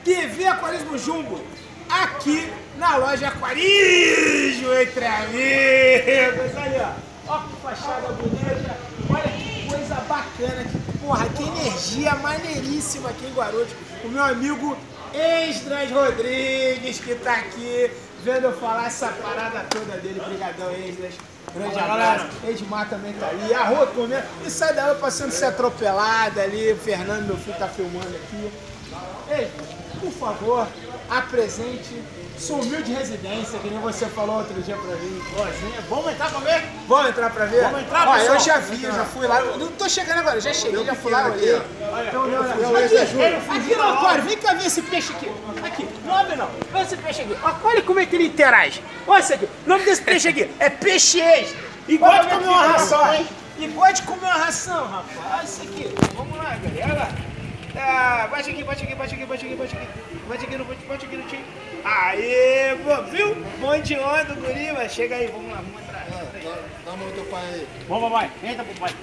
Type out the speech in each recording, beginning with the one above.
que vê Aquarismo Jumbo aqui na loja Aquarismo Entre Amigos. Aí, ó. Ó que fachada bonita. Olha que coisa bacana. Porra, que energia maneiríssima aqui em Guarulhos. O meu amigo Esdras Rodrigues, que tá aqui vendo eu falar essa parada toda dele. Obrigadão, Esdras. Grande abraço. Edmar também tá ali. A rua comendo. E sai daí passando ser atropelada ali. O Fernando, meu filho, tá filmando aqui. Esdras, por favor, apresente sua humilde residência, que nem você falou outro dia pra mim. Vamos entrar pra ver? Vamos entrar pra ver? Vamos entrar, ó, pessoal. eu já vi, eu já fui lá. Eu não tô chegando agora, já cheguei, já fui lá, olhei. Então, aqui no aquário, vem cá ver esse peixe aqui. Aqui, não abre não. Olha esse peixe aqui. Olha como é que ele interage. Olha isso aqui. O nome desse peixe aqui é peixe extra. E gosta de comer uma ração, hein? E gosta de comer uma ração, rapaz. Olha isso aqui. Vamos lá, galera. Ah, bate aqui, bate aqui, bate aqui, bate aqui, bate aqui. Bate aqui no time. Aê, viu? Bom de onda, guri, mas chega aí, vamos lá, vamos entrar. Dá uma mão pro teu pai aí. Vamos, papai. Entra, papai.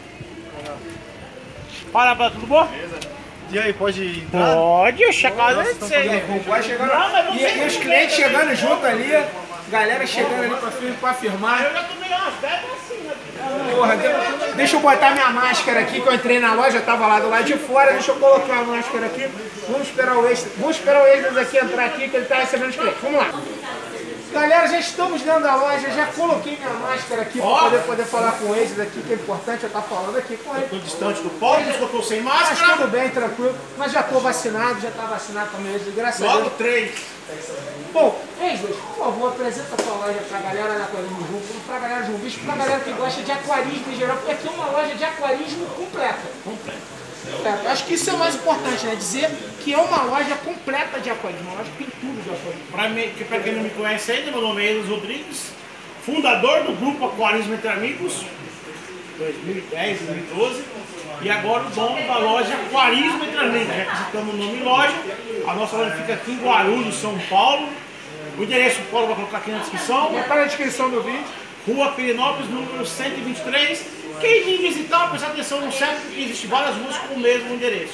Fala, tudo bom? E aí, pode entrar? Pode, o chacado é Vai chegando. E os clientes chegando junto ali, galera chegando ali pra firmar. Eu já tomei umas 10 assim, né? Porra, deixa eu botar minha máscara aqui, que eu entrei na loja, eu tava lá do lado de fora, deixa eu colocar a máscara aqui. Vamos esperar o Extras aqui entrar aqui, que ele tá recebendo os clientes. Vamos lá. Galera, já estamos dentro da loja, já coloquei minha máscara aqui para poder falar com o Extras aqui, que é importante eu estar falando aqui com ele. Tô distante do pau, porque eu tô sem Mas máscara. tudo bem, tranquilo. Mas já tô vacinado, já tá vacinado também, Extras, graças a Deus. Logo 3. Bom, Extras, por favor, apresenta a tua loja pra galera da Aquarismo Jumbo, pra galera jumbista, pra galera que gosta de aquarismo em geral, porque aqui é uma loja de aquarismo completa. Acho que isso é o mais importante, né? Dizer que é uma loja completa de aquarismo, uma loja que tem tudo de aquarismo. Pra quem não me conhece ainda, meu nome é Esdras Rodrigues, fundador do grupo Aquarismo Entre Amigos, 2010, 2012, e agora o dono da loja Aquarismo Entre Amigos, já que citamos o nome loja. A nossa loja fica aqui em Guarulhos, São Paulo. O endereço o Paulo vai colocar aqui na descrição. Vai estar na descrição do vídeo. Rua Pirenópolis, número 123. Quem vir visitar, prestar atenção no CEP, porque existem várias ruas com o mesmo endereço.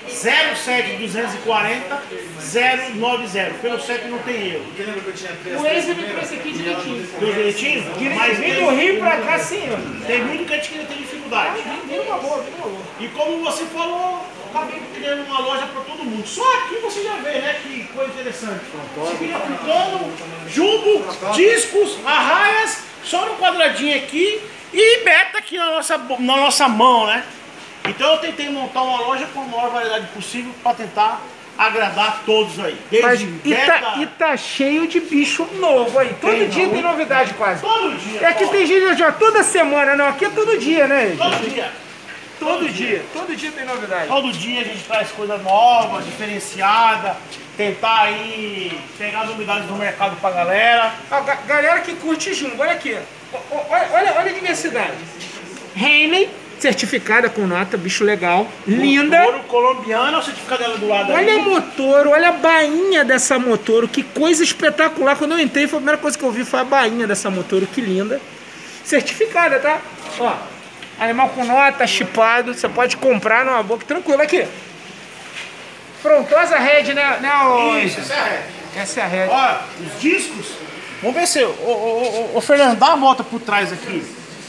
07240 090. Pelo CEP não tem erro. O Extras me trouxe aqui direitinho. Deu direitinho? Mas Vem do Rio pra cá sim, ó. tem muito cliente que ainda tem dificuldade. Vem numa boa, vem numa boa. E como você falou, acabei criando uma loja para todo mundo. Só aqui você já vê, né? Que coisa interessante. Chiquinho africano, jumbo, discos, arraias, só no quadradinho aqui e beta aqui na nossa mão, né? Então eu tentei montar uma loja com a maior variedade possível para tentar agradar todos aí. Mas, Desde beta... e tá cheio de bicho novo aí. Todo dia tem novidade quase. Todo dia. É que tem gente já toda semana, não. Aqui é todo dia, né? Todo dia. Todo dia tem novidade. Todo dia a gente traz coisa nova, diferenciada, tentar aí pegar as novidades do mercado pra galera. Ó, galera que curte jumbo, olha aqui. Olha a diversidade. Henley, certificada com nota, bicho legal. Linda. Motor colombiano, o certificado dela do lado Olha aí. a Motoro, olha a bainha dessa Motoro, que coisa espetacular. Quando eu entrei, foi a primeira coisa que eu vi foi a bainha dessa Motoro, que linda. Certificada, tá? Ó, animal com nota, chipado, você pode comprar numa boca, tranquilo. Aqui. Frontosa Red, né? Isso, essa é a Red. Essa é a Red. Olha, os discos. Vamos ver se... Ô Fernando, dá uma volta por trás aqui.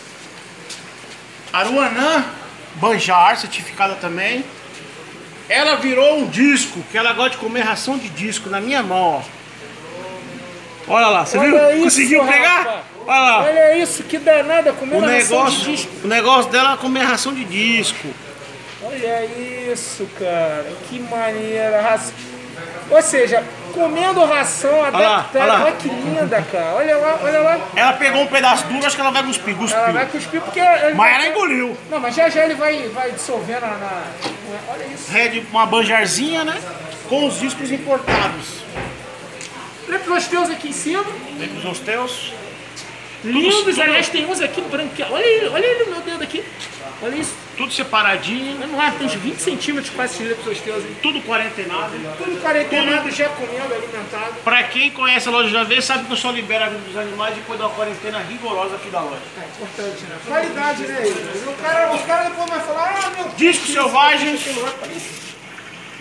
Aruanã Banjar, certificada também. Ela virou um disco, que ela gosta de comer ração de disco na minha mão, ó. Olha lá, você Olha viu? isso, Conseguiu pegar? rapaz. Olha lá. Olha isso, que danada, comendo ração de disco. O negócio dela é comer ração de disco. Olha isso, cara, que maneira. Ou seja, comendo ração adaptada. Olha que linda, cara. Olha lá. Ela pegou um pedaço duro, acho que ela vai cuspir. Ela vai cuspir porque... Mas ela engoliu. Não, mas já ele vai dissolvendo na... Olha isso. Red, uma banjarzinha, né? Com os discos importados. Leptosteus aqui em cima. Tem os osteus. Lindos, aliás, tem uns aqui branqueados. Olha ele no meu dedo aqui. Olha isso. Tudo separadinho. Não é, tem uns 20 centímetros quase esses leptosteus aí. Tudo quarentenado. Tudo quarentenado, já comendo, alimentado. Pra quem conhece a loja já vê, sabe que eu só libero a vida dos animais depois da quarentena rigorosa aqui da loja. É importante, né? Qualidade, né? Os caras depois vão falar, ah, meu... Discos selvagens.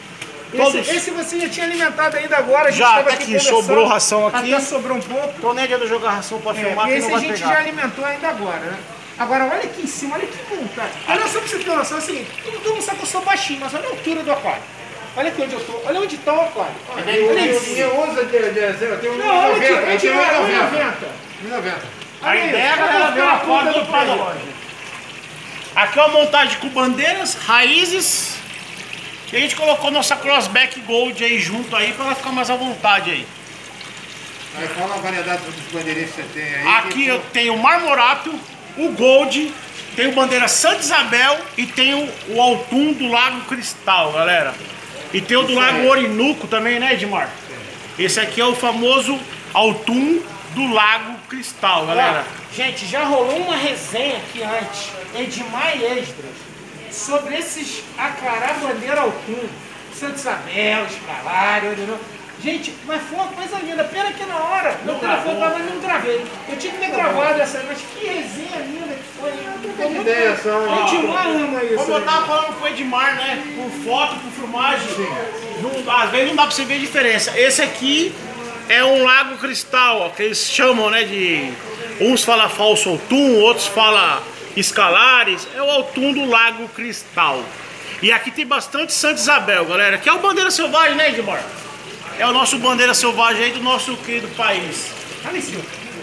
Esse você já tinha alimentado ainda agora, a gente já estava tá aqui aqui, conversando. sobrou ração aqui. Até sobrou um pouco. Tô nem adianta jogar ração pra filmar que Esse não a vai gente pegar. já alimentou ainda agora, né? Agora, olha aqui em cima, olha que monta. Olha só pra você ter noção, assim, todo mundo sabe que eu sou baixinho, mas olha a altura do aquário. Olha aqui onde eu tô, olha onde tá o aquário. Olha isso. Eu tenho Não, olha aqui, é de 1,90. 1,90. A ideia é a galera ver uma foto do pai da loja. Aqui é uma montagem com bandeiras, raízes. E a gente colocou nossa Crossback Gold aí junto aí pra ela ficar mais à vontade aí. Aí fala a variedade dos bandeirinhos que você tem aí. Aqui eu tenho o Marmorato, o Gold, tenho bandeira Santa Isabel e tenho o Altum do Lago Cristal, galera. E tem o do Lago Orinuco também, né, Edmar? Esse aqui é o famoso Altum do Lago Cristal, galera. Gente, já rolou uma resenha aqui antes, Edmar e Esdras, sobre esses acará bandeira Altum, Santa Isabel, Escalário, entendeu? Gente, mas foi uma coisa linda. Pena que na hora meu telefone tava, não gravei. Eu tinha que ter gravado essa, mas que resenha linda que foi. Que ideia só. Edmar ama isso. Como eu tava falando com o Edmar, né? Por foto, por filmagem, às vezes não dá pra você ver a diferença. Esse aqui é um lago cristal, ó, que eles chamam, né, de... Uns falam falso Altum, outros falam escalares. É o Altum do Lago Cristal. E aqui tem bastante Santa Isabel, galera. Que é o bandeira selvagem, né, Edmar? É o nosso bandeira selvagem aí do nosso querido país. Olha isso.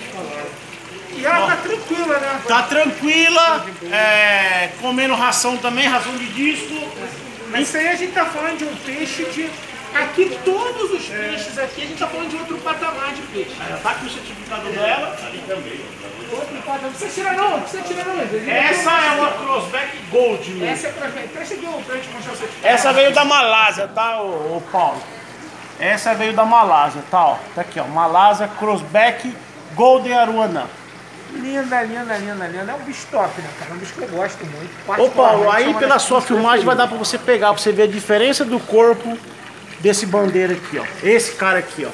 E ela tá tranquila, né? Tá tranquila, comendo ração também, ração de disco. Isso aí a gente tá falando de um peixe de... Aqui todos os peixes aqui, a gente tá falando de outro patamar de peixe. Ela tá com o certificado dela. Ali também. Outro patamar. Não precisa tirar não, não precisa tirar não. Essa é uma Crossback Gold mesmo. Essa é pra gente. Presta aqui pra gente mostrar você. Essa veio da Malásia, tá, ô Paulo? Essa veio da Malásia, tá, ó. Tá aqui, ó. Malásia Crossback Golden Aruanã. Linda, linda, linda, linda. É um bicho top, né, cara? É um bicho que eu gosto muito. Ô Paulo, aí Particularmente, é uma pela das sua minhas filmagem vai preferidas. dar pra você pegar, pra você ver a diferença do corpo desse bandeira aqui, ó. Esse cara aqui, ó.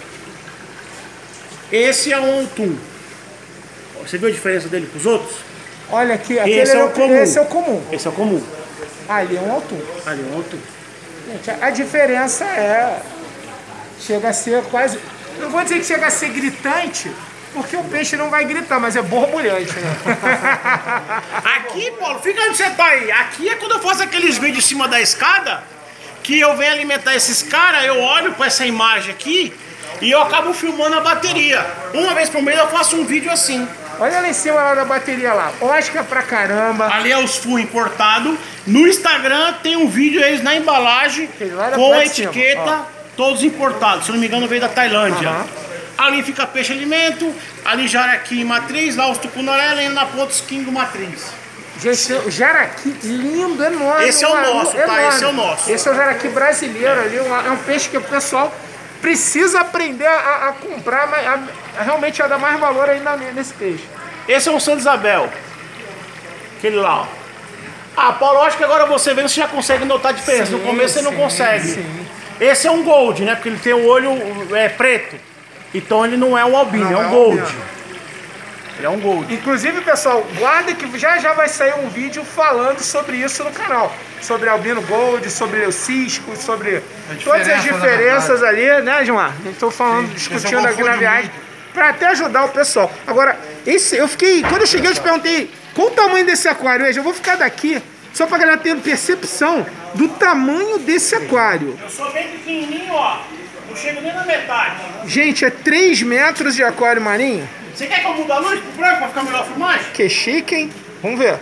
Esse é um Altum. Você viu a diferença dele pros outros? Olha aqui, aquele Esse é o comum. Esse é o comum. Esse é o comum. Ali é um Altum. Ali é um Altum. Gente, a diferença é... Chega a ser quase... Não vou dizer que chega a ser gritante, porque o peixe não vai gritar, mas é borbulhante, né? Aqui, Paulo, fica onde você tá aí. Aqui é quando eu faço aqueles vídeos em cima da escada, que eu venho alimentar esses caras, eu olho pra essa imagem aqui e eu acabo filmando a bateria. Uma vez por mês eu faço um vídeo assim. Olha lá em cima lá da bateria lá. Oscar pra caramba. Ali é os full importados. No Instagram tem um vídeo eles na embalagem Lá com a de cima, etiqueta todos importados. Se não me engano veio da Tailândia. Aham. Ali fica peixe alimento, ali jaraqui e matriz, lá os tucunaré e na ponta os king matriz. Gente, o jaraqui lindo, enorme. Esse é o nosso, tá? Esse é o nosso. Esse é o jaraqui brasileiro ali. É um peixe que o pessoal precisa aprender a comprar, mas realmente a dar mais valor ainda nesse peixe. Esse é um Santa Isabel. Aquele lá, ó. Ah, Paulo, acho que agora você vendo, você já consegue notar a diferença. Sim, No começo você não sim, consegue. sim. Esse é um Gold, né? Porque ele tem o olho preto. Então ele não é um albino, Não, é um é Gold. albino. Ele é um Gold. Inclusive, pessoal, guarda que já vai sair um vídeo falando sobre isso no canal. Sobre albino gold, sobre o cisco, sobre todas as diferenças ali, né, Gilmar? Estou falando, discutindo aqui na viagem, para até ajudar o pessoal. Agora, quando eu cheguei eu te perguntei qual o tamanho desse aquário, eu vou ficar daqui só para a galera ter percepção do tamanho desse aquário. Eu sou bem pequenininho, ó. Não chego nem na metade. Gente, é 3 metros de aquário marinho. Você quer que eu mude a luz pro branco pra ficar melhor a filmagem? Que chique, hein? Vamos ver.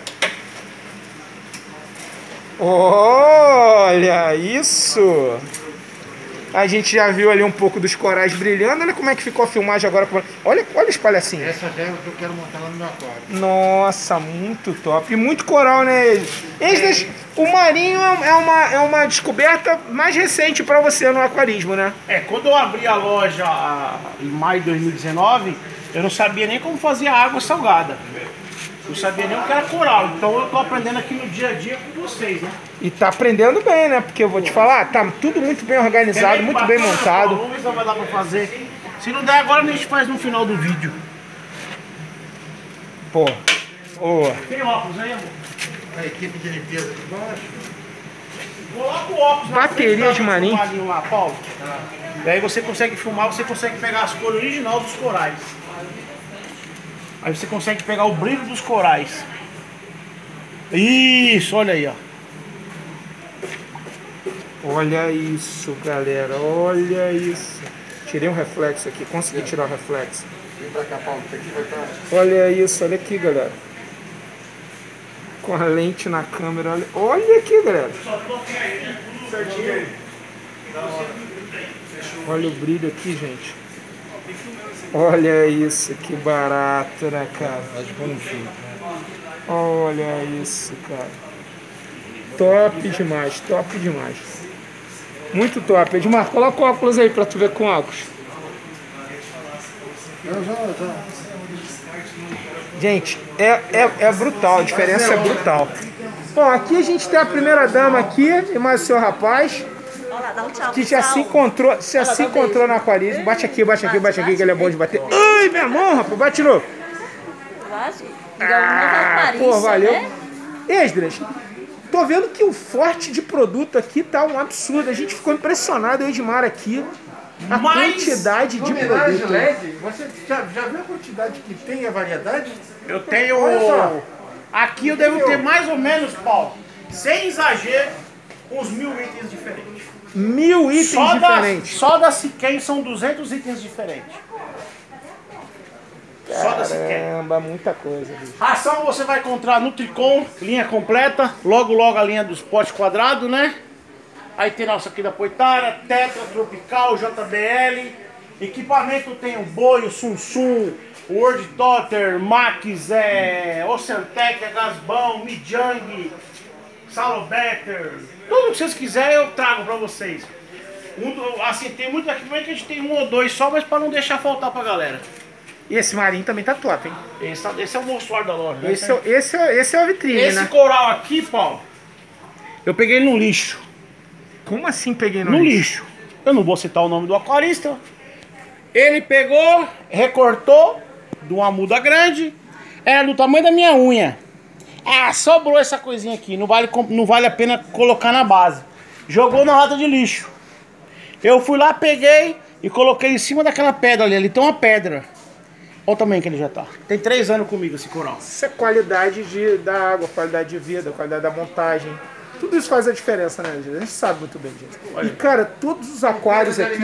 Olha isso! A gente já viu ali um pouco dos corais brilhando. Olha como é que ficou a filmagem agora. Olha os palhacinhos. Essa já é o que eu quero montar lá no meu aquário. Nossa, muito top. E muito coral, né? Esdras, o marinho é uma descoberta mais recente para você no aquarismo, né? Quando eu abri a loja em maio de 2019, eu não sabia nem como fazer água salgada. Não sabia nem o que era coral. Então eu tô aprendendo aqui no dia a dia com vocês, né? E tá aprendendo bem, né? Porque eu vou te falar, tá tudo muito bem organizado, muito bem montado. Vamos ver se vai dar pra fazer. Se não der agora, a gente faz no final do vídeo. Pô. Ô. Tem óculos aí, amor? A equipe de limpeza aqui embaixo. Coloca o óculos na Bateria frente, de marinho. lá, Paulo. Daí você consegue filmar, você consegue pegar as cores original dos corais. Aí você consegue pegar o brilho dos corais. Isso, olha aí, ó. Olha isso, galera, olha isso. Tirei um reflexo aqui, consegui tirar o reflexo. Vem pra cá, Paulo, que aqui vai estar. Olha isso, olha aqui, galera. Com a lente na câmera, olha aqui, galera. Olha o brilho aqui, gente. Olha isso, que barato, né, cara? Olha isso, cara. Top demais, top demais. Muito top. Edmar, coloca o óculos aí pra tu ver com óculos. Gente, é brutal, a diferença é brutal. Bom, aqui a gente tem a primeira dama aqui e mais o seu rapaz. Olá, dá um tchau, Que já se encontrou, na aquarismo. Bate aqui, que ele é bom de bater. Ai, minha mão, rapaz, bate de novo. Pô, valeu. Né? Esdras, tô vendo que o forte de produto aqui tá um absurdo. A gente ficou impressionado, o Edmar aqui. A quantidade de Luminárias produto. LED, você já viu a quantidade que tem, a variedade? Eu tenho. Olha só. Aqui eu devo ter mais ou menos, Paulo, sem exagero, uns 1000 itens diferentes. 1000 itens diferentes. Só da Siquem são 200 itens diferentes. Só da Siquem. Caramba, muita coisa, bicho. Ração você vai encontrar no Tricom, linha completa. Logo a linha dos potes quadrados, né? Aí tem nossa aqui da Poitara, Tetra, Tropical, JBL. Equipamento tem o Boi, o Sum, o World Totter, Max, Oceantec, Gasbão, Mijang, Salobetter. Tudo que vocês quiserem eu trago pra vocês. Assim, tem muito equipamento que a gente tem um ou dois só, mas pra não deixar faltar pra galera. E esse marinho também tá top, hein? Esse é o monstro da loja. Né? Esse é a vitrine, Esse né? coral aqui, Paulo, eu peguei no lixo. Como assim peguei No lixo. Eu não vou citar o nome do aquarista. Ele pegou, recortou de uma muda grande, era do tamanho da minha unha. Ah, sobrou essa coisinha aqui, não vale a pena colocar na base. Jogou na lata de lixo. Eu fui lá, peguei e coloquei em cima daquela pedra ali. Ali tem uma pedra. Olha o tamanho que ele já tá. Tem 3 anos comigo esse coral. Isso é qualidade da água, qualidade de vida, qualidade da montagem. Tudo isso faz a diferença, né, gente? A gente sabe muito bem disso. E, cara, todos os aquários aqui,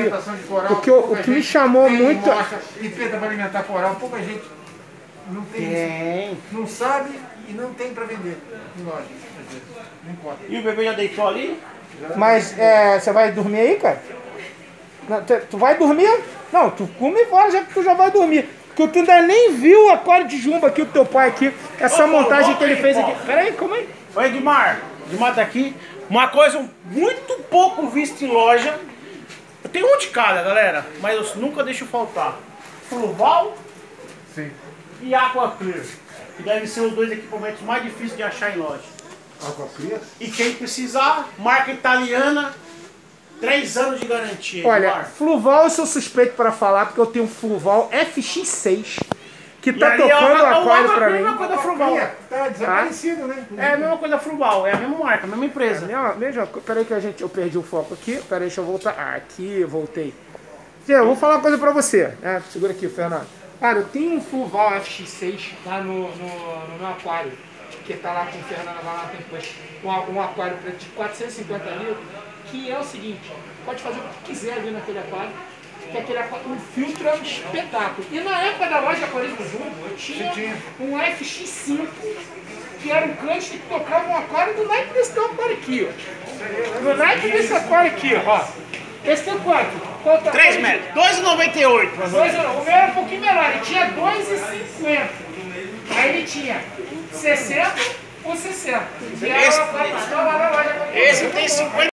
o que me chamou muito... Limpeza para alimentar coral, pouca gente não tem, não sabe e não tem para vender em loja. Não importa. E o bebê já deitou ali? Mas você vai dormir aí, cara? Não, tu vai dormir? Não, tu come fora já que tu já vai dormir. Porque tu ainda nem viu o aquário de jumbo aqui do teu pai aqui. Essa montagem que ele fez aqui. Pera aí, calma aí. Oi, Edmar. Edmar tá aqui. Uma coisa muito pouco vista em loja. Eu tenho um de cada, galera. Mas eu nunca deixo faltar. Fluval. Sim. E Aqua Clear. Que devem ser os 2 equipamentos mais difíceis de achar em loja. Aqua Clear? E quem precisar, marca italiana, 3 anos de garantia. Olha, Edmar. Fluval eu sou suspeito para falar, porque eu tenho um Fluval FX6 que tá ali, tocando o aquário pra É a mim. mesma coisa da Fruval. Tá desaparecido, né? É a mesma coisa da Fruval, é a mesma marca, a mesma empresa. Peraí que eu perdi o foco aqui. Peraí, deixa eu voltar. Aqui, voltei. Gente, eu vou falar uma coisa pra você. Segura aqui, Fernando. Cara, eu tenho um Fluval FX6 lá no meu aquário. Que tá lá com o Fernando, lá tem um aquário de 450 litros. Que é o seguinte, pode fazer o que quiser ali naquele aquário. Que aquele aquário, o filtro é um espetáculo. E na época da loja Aquarismo Jumbo, eu tinha um FX5, que era um cante que tocava um aquário do naipe desse teu aquário aqui, ó. Do naipe desse aquário aqui, ó. Esse tem quanto? 3 metros, 2,98. O meu era um pouquinho menor, ele tinha 2,50. Aí ele tinha 60 por 60. E era o aquário que estava lá na loja. Esse tem 50.